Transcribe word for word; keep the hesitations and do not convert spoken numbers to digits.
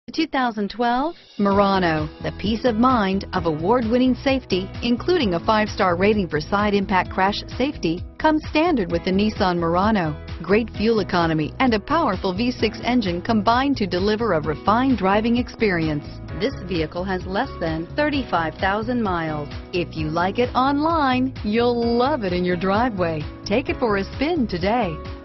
two thousand twelve Murano, the peace of mind of award-winning safety, including a five-star rating for side impact crash safety, comes standard with the Nissan Murano. Great fuel economy and a powerful V six engine combine to deliver a refined driving experience. This vehicle has less than thirty-five thousand miles. If you like it online, you'll love it in your driveway. Take it for a spin today.